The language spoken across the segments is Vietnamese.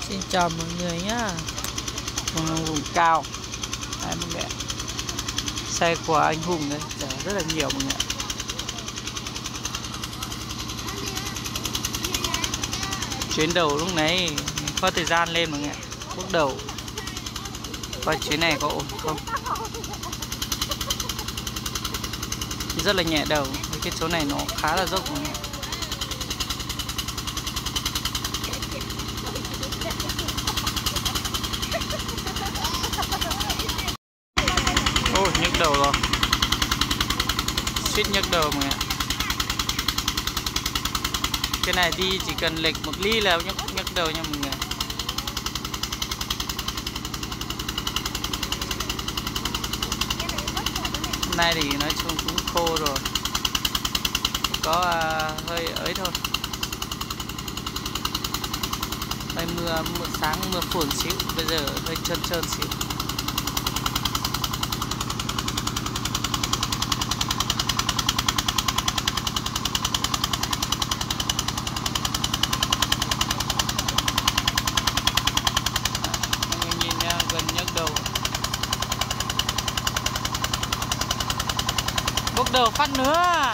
Xin chào mọi người nhá. Vùng cao đây, mọi người. Xe của anh Hùng đấy, chở rất là nhiều mọi người. Chuyến đầu lúc nãy có thời gian lên mọi người. Bước đầu coi chuyến này có ổn không. Rất là nhẹ đầu, cái chỗ này nó khá là dốc mọi người. Ôi, nhức đầu rồi. Suýt nhức đầu mọi người. Cái này đi chỉ cần lệch một ly là nhức đầu nha mọi người. Hôm nay thì nói chung cũng khô rồi. Có hơi ấy thôi. Hơi mưa sáng mưa phùn xíu, bây giờ hơi trơn xíu. Gần nhức đầu. Bốc đầu phát nữa.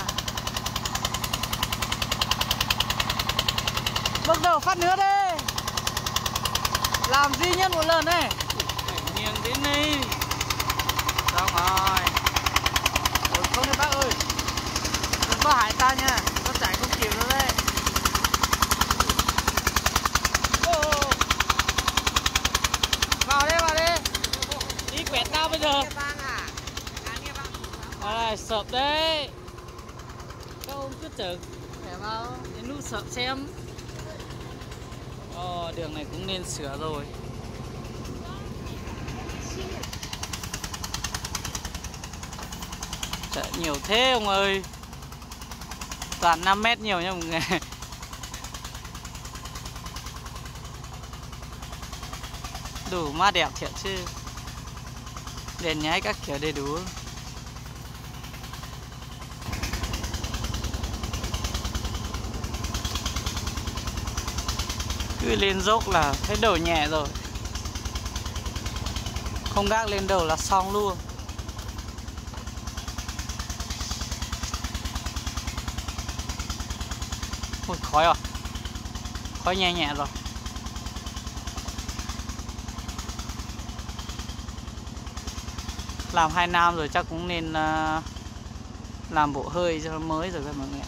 Bốc đầu phát nữa đây. Làm duy nhất một lần này. Nghiêng đến đây. Xong rồi. Ôi không đấy bác ơi. Đừng có hại ta nha. Nó chạy không kịp nữa đây. Vào đây. Đi quẹt nào bây giờ? Sợp đấy. Các ông cứ chở khỏe vào đến lúc sợp xem. Đường này cũng nên sửa rồi. Chợ nhiều thế ông ơi. Toàn 5 mét nhiều nha mọi người. Đủ ma đẹp thiệt chứ. Đèn nháy các kiểu đầy đủ. Cứ lên dốc là thấy đầu nhẹ rồi. Không gác lên đầu là xong luôn. Ôi khói rồi. Khói nhẹ rồi. Làm 2 năm rồi chắc cũng nên làm bộ hơi cho nó mới rồi các mọi người.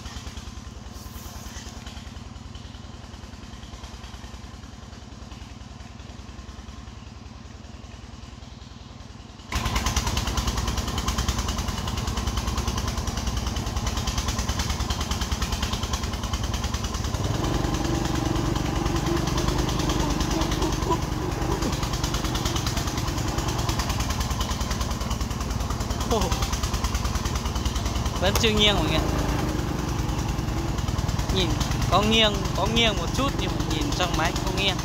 Vẫn chưa nghiêng mọi người. Nhìn có nghiêng một chút nhưng mà nhìn trong máy không nghiêng.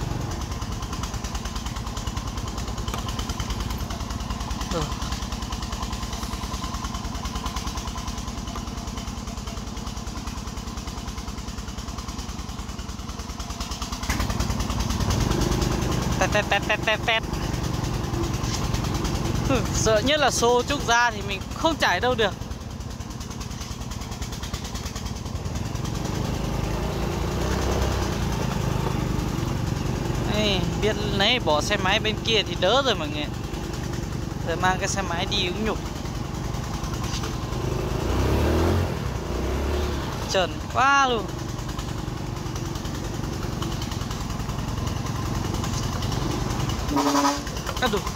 Tét. Sợ nhất là xô trúc ra thì mình không chảy đâu được. Biết lấy bỏ xe máy bên kia thì đỡ rồi mọi người. Giờ mang cái xe máy đi cũng nhục. Trơn quá luôn. Cắt đủ.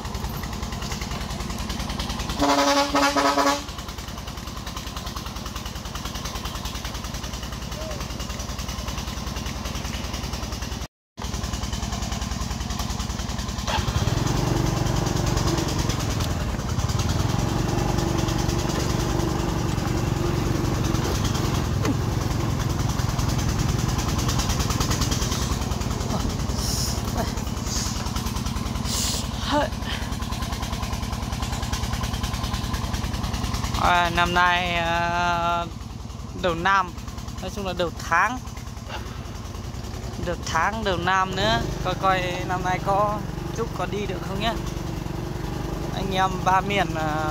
Năm nay đầu năm, nói chung là đầu tháng Được tháng đầu năm nữa, coi coi năm nay có Trúc có đi được không nhé. Anh em ba miền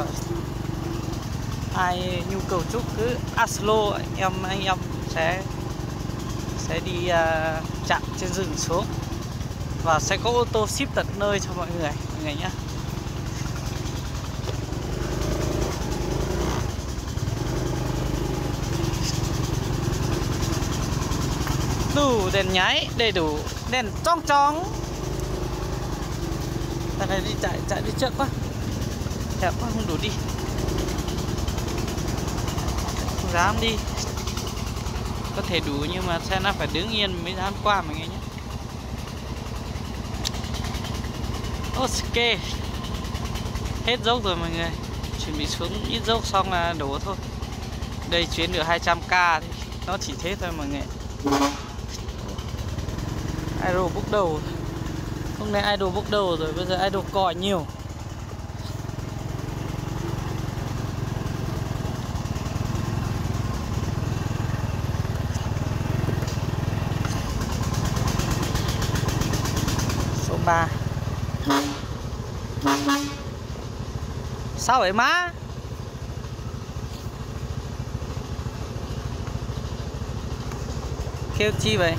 ai nhu cầu Trúc cứ alo anh em sẽ đi chặn trên rừng xuống và sẽ có ô tô ship tận nơi cho mọi người nhé. Đủ đèn nháy, đầy đủ đèn chong chong. Thằng này đi chạy đi trước quá, hẹp quá không đủ đi, không dám đi. Có thể đủ nhưng mà xe nó phải đứng yên mới dám qua mọi người nhé. Ok, hết dốc rồi mọi người, chuẩn bị xuống ít dốc xong là đổ thôi. Đây chuyến được 200k thì nó chỉ thế thôi mọi người. Idol bốc đầu, hôm nay idol bốc đầu rồi, bây giờ idol còi nhiều. Số 3. Sao vậy má? Kêu chi vậy?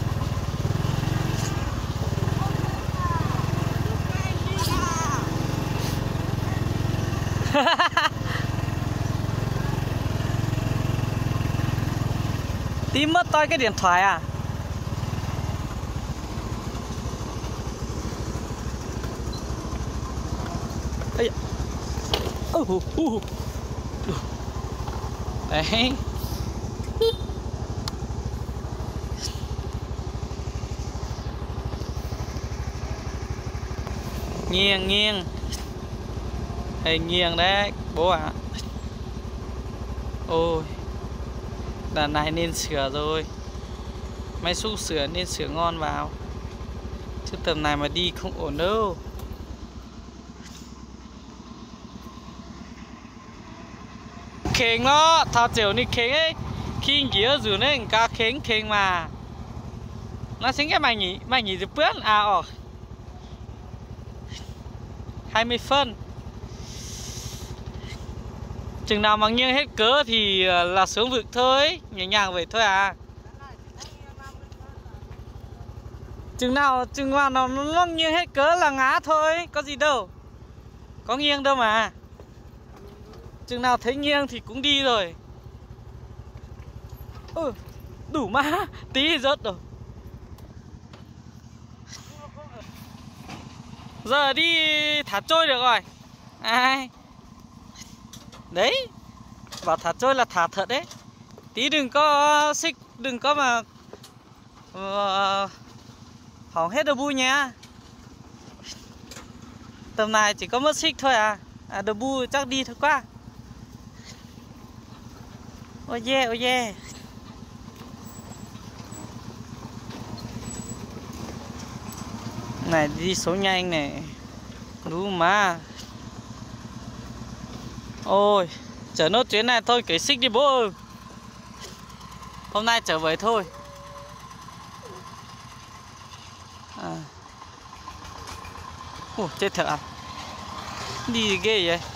Tí mất toi cái điện thoại à? Ây da. Đấy. Nghiêng Hình nghiêng đấy bố ạ. Ôi, đàn này nên sửa rồi. Máy xúc sửa nên sửa ngon vào, chứ tầm này mà đi không ổn đâu. Khênh nó, thao chiều đi khênh ấy. Khi kia dù nên cá khênh mà. Nó xin cái mày nhỉ được bướt à 20 phân. Chừng nào mà nghiêng hết cớ thì là xuống vực thôi, nhẹ nhàng vậy thôi à. Chừng nào nó nghiêng hết cớ là ngã thôi, có gì đâu. Có nghiêng đâu mà. Chừng nào thấy nghiêng thì cũng đi rồi. Đủ má, tí thì rớt rồi. Giờ đi thả trôi được rồi. Ai đấy, bảo thả trôi là thả thật đấy. Tí đừng có xích, đừng có mà hỏng hết đầu bu nha. Tầm này chỉ có mất xích thôi à. Đầu bu chắc đi thôi quá. Ôi yeah. Này đi số nhanh này. Đúng mà. Ôi, chở nốt chuyến này thôi, cái xích đi bố ơi. Hôm nay trở về thôi. Chết thật à. Đi ghê vậy.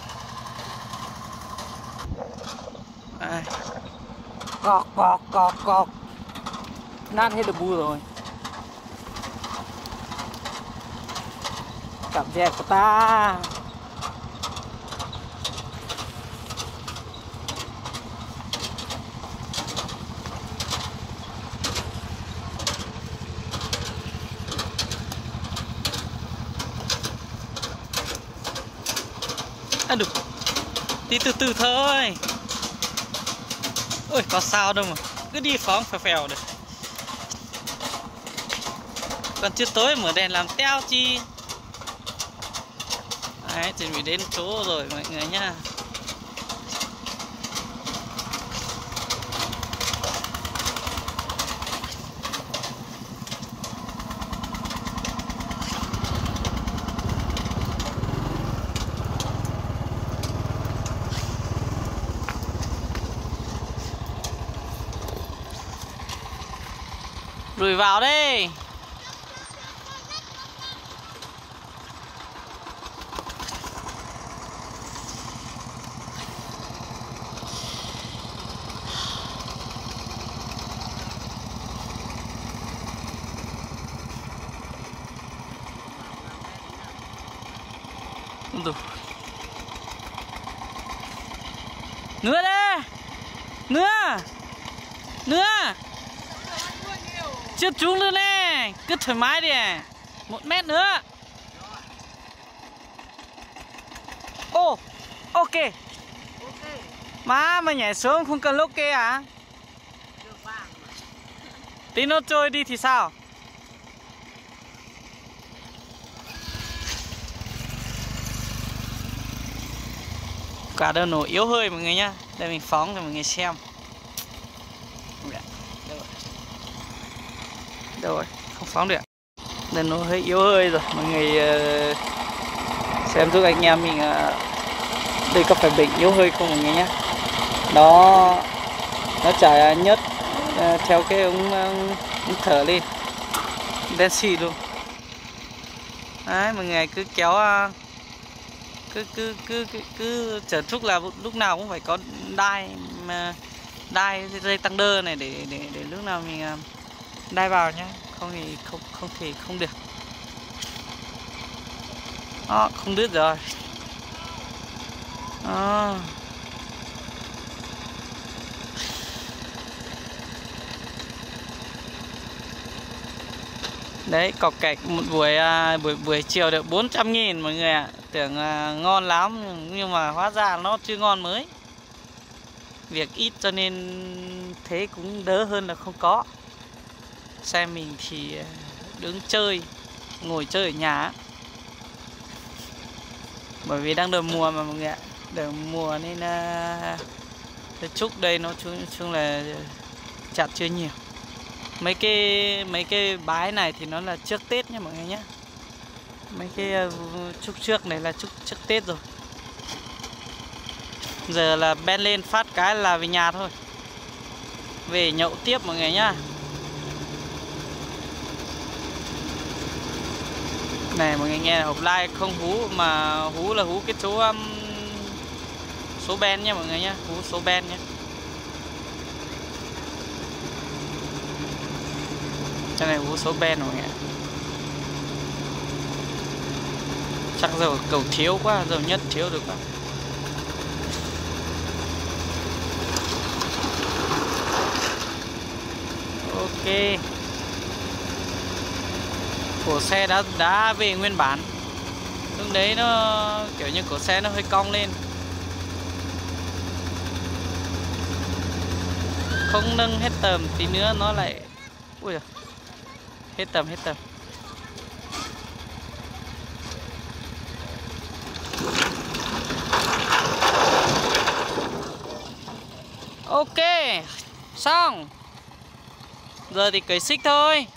Cọc. Nát hết được bu rồi. Cảm giác của ta. Được. Đi từ từ thôi. Ôi có sao đâu mà. Cứ đi phóng phèo được. Còn chưa tối mở đèn làm teo chi. Đấy, chuẩn bị đến chỗ rồi mọi người nhá. đuổi vào đây. Nữa đây. Nữa. Chưa trúng nữa nè. Cứ thoải mái đi. 1 mét nữa. Ô, ok. Má nhảy xuống không cần lốc kê à? Tí nó trôi đi thì sao? Quả đơn nổ yếu hơi mọi người nhá. Đây mình phóng cho mọi người xem. Đâu rồi, không phóng được. Đơn nổ hơi yếu hơi rồi. Mọi người xem giúp anh em mình đây có phải bệnh yếu hơi không mọi người nhá. Nó chảy nhất theo cái ống thở lên. Đen xì luôn. Đấy, mọi người cứ kéo cứ chở thúc là lúc nào cũng phải có đai dây tăng đơ này để lúc nào mình đai vào nhá, không thì không thể không được. Đó, không đứt rồi. Đó. Đấy, cọc cạch một buổi chiều được 400.000 mọi người ạ. Tưởng ngon lắm nhưng mà hóa ra nó chưa ngon mới. Việc ít cho nên thế cũng đỡ hơn là không có. Xe mình thì đứng chơi, ngồi chơi ở nhà. Bởi vì đang đầu mùa mà mọi người ạ. Đầu mùa nên trúc đây nó chung là chặt chưa nhiều. Mấy cái bái này thì nó là trước Tết nha mọi người nhé. Mấy cái trúc trước này là trúc trước Tết rồi. Giờ là ben lên phát cái là về nhà thôi. Về nhậu tiếp mọi người nhá. Này mọi người nghe hộp like không hú mà hú là hú cái số ben nha mọi người nhá, hú số ben nhé. Cái này hú số ben mọi người ạ. Chắc dầu cầu thiếu quá, dầu nhất thiếu được quá. Ok. Cổ xe đã về nguyên bản. Lúc đấy nó kiểu như cổ xe nó hơi cong lên. Không nâng hết tầm tí nữa nó lại. Ui giời. Hết tầm. Ok. Xong. Giờ thì cởi xích thôi.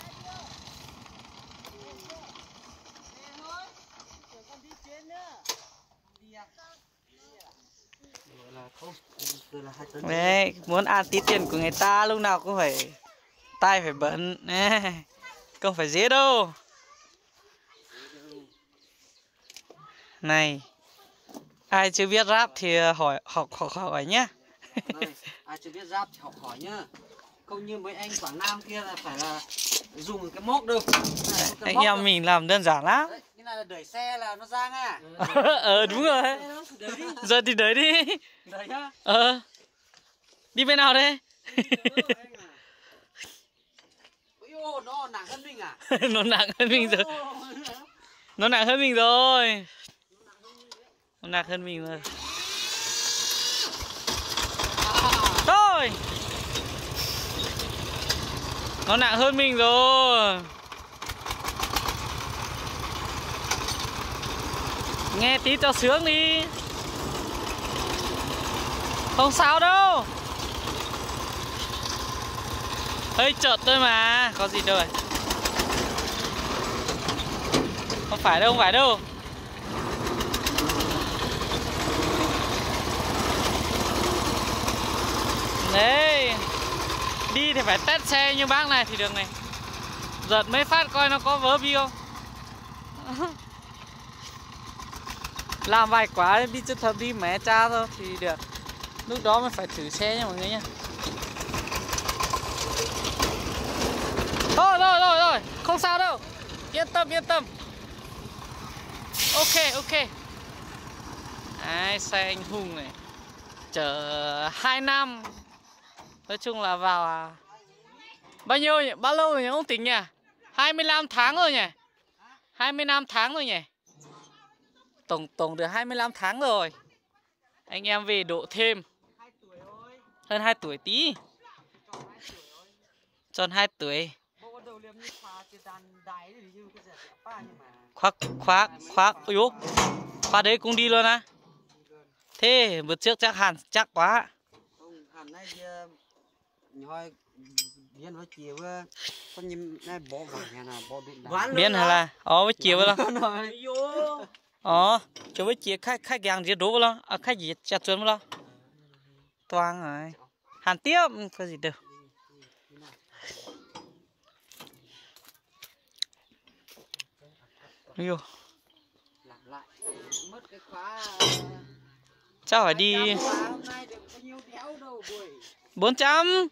Đấy, muốn ăn tí tiền của người ta lúc nào cũng phải tay phải bẩn, không phải dễ đâu. Này, ai chưa biết rap thì hỏi nhé. Ai chưa biết rap thì học hỏi nhá. Không như mấy anh Quảng Nam kia là phải là dùng cái móc đâu. Anh em mình làm đơn giản lắm. Đấy, cái này là đẩy xe là nó ra nha. Đúng rồi. Giờ thì đẩy đi. Đẩy nhá. Đi bên nào đây? Nó nặng hơn mình à? Nó nặng hơn mình rồi. Nó nặng hơn mình rồi. Nó nặng hơn mình rồi. Thôi. Nó nặng hơn mình rồi. Nghe tí cho sướng đi. Không sao đâu. Hơi chợt thôi mà. Có gì đâu rồi. Không phải đâu. Đấy. Đi thì phải test xe như bác này thì được này. Giật mấy phát coi nó có vớ bi không. Làm vài quả đi cho thật đi mé cha thôi thì được. Lúc đó mới phải thử xe nha mọi người nha. Rồi, không sao đâu. Yên tâm. Ok. Đấy, xe anh Hùng này chở 2 năm. Nói chung là vào bao lâu rồi nhỉ ông tính nhỉ? 25 tháng rồi nhỉ? 25 tháng rồi nhỉ? Tổng được 25 tháng rồi. Anh em về độ thêm hơn 2 tuổi tí. Tròn 2 tuổi. Khoác ui dồi, khoác đấy cũng đi luôn á. Thế bữa trước chắc quá. Hẳn này nhoi biến với chiều con nhím này bỏ vào nhà nào bỏ đụng biến hay là với chiều vậy cho với chiều khách hàng gì đủ không khách gì chặt chuột không toang rồi hàn tiếp có gì đâu. Yêu. Chắc phải đi 400.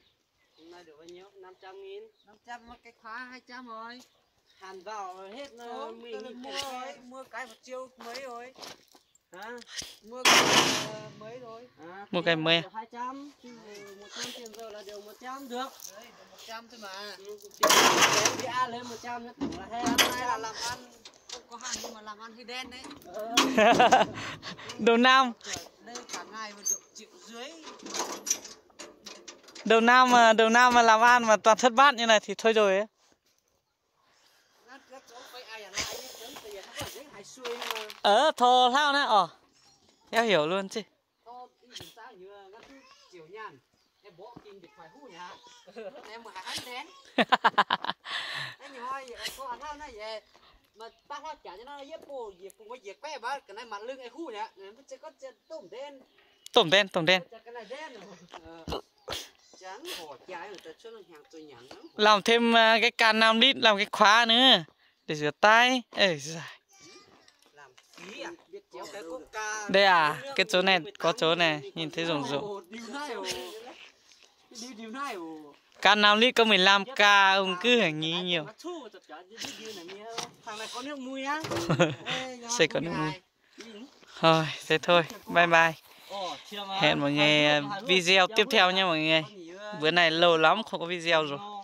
500 cái khóa 200 rồi. Hàn vào hết mình mua cái 1 triệu mấy rồi. Hả? Mua cái mấy rồi. Mua cái mấy. 200, 100 tiền rồi là điều 100 được. Đấy, 100 thôi mà. Đi ăn lên 100 nữa là hết. Hôm nay là làm ăn không có hàng nhưng mà làm ăn hơi đen đấy. Đầu năm. Đây cả ngày mà được 1,5 triệu. Đầu năm mà làm ăn mà toàn thất bát như này thì thôi rồi ấy. Thò sao nè em hiểu luôn chứ. Em mà hãng đến. Em hỏi có ăn thao này về mà bác nó trả cho nó yếp bồ việc cùng với việc bé bác cái này mặt lưng ai khu nhá, nó sẽ có tôm đen. Tôm đen. Cái này đen rồi. Chán bỏ trái người ta cho nó hàng tôi nhắn. Làm thêm cái can 5 lít làm cái khóa nữa để rửa tay. Ê dài. Làm phí à? Biết chéo cái coca. Đây à, cái chỗ này có chỗ này, nhìn thấy rộng. Can 5 lít có 15k ông cứ hãy nghĩ nhiều. Thằng này có nước mùi á. Sẽ có nước mùi. Thôi, thế thôi, bye bye. Hẹn mọi người video tiếp theo nha mọi người. Bữa này lâu lắm không có video rồi.